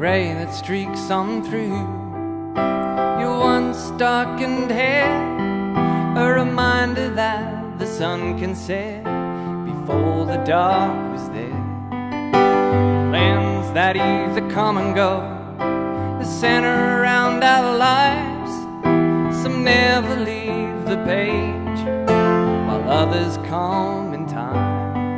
grey that streaks on through your once darkened hair, a reminder that the sun can set before the dark was there. Plans that either come and go, the center around our lives. Some never leave the page, while others come in time.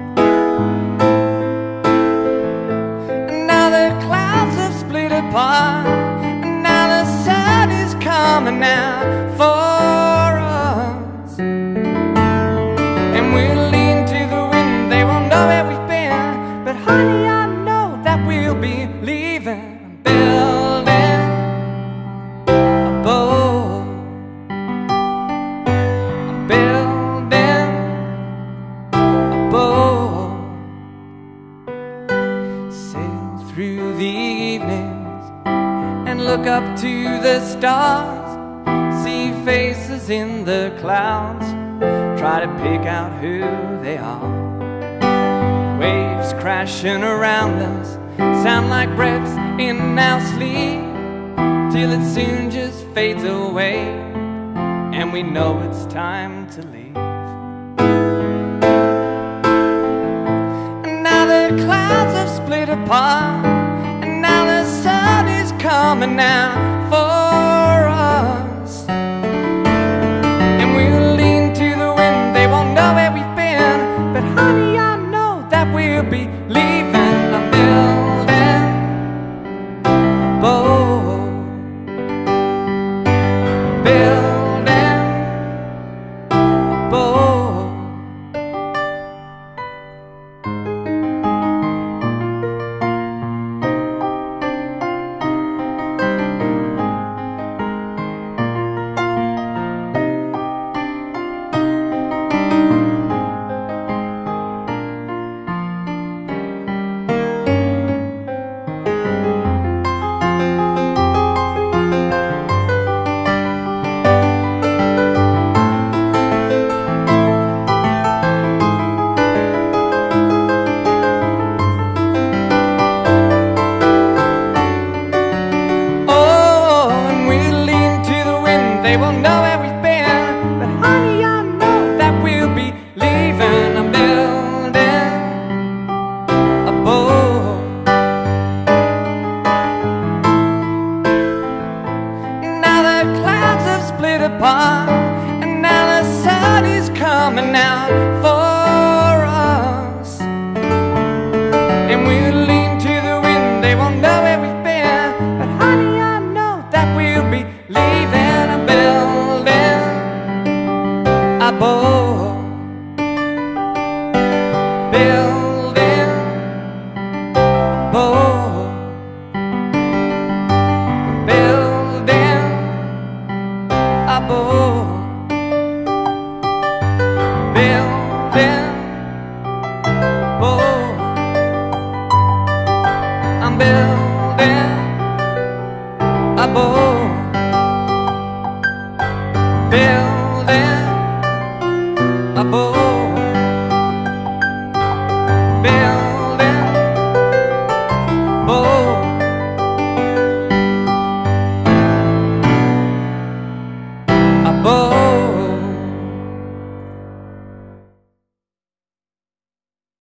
And now the clouds have split apart, and now the sun is coming out for us. And we'll lean to the wind, they won't know where we've been, but honey, I know that we'll be leaving. Building a boat, I'm building a boat. Sail through the evenings and look up to the stars, see faces in the clouds, try to pick out who they are. Waves crashing around us sound like breaths in our sleep, till it soon just fades away and we know it's time to leave. And now the clouds have split apart, and now the sun is coming out for us. And we'll lean to the wind, they won't know where we've been, but honey, I know that we'll be leaving. I'm building a boat, building a boat. They won't know where we've been, but honey, I know that we'll be leaving. I'm building a boat. Now the clouds have split apart, and now the sun is coming out for us. And we'll lean to the wind, they won't know where we've been, but honey, I know that we'll be leaving. I'm building a boat, building a boat, building a boat.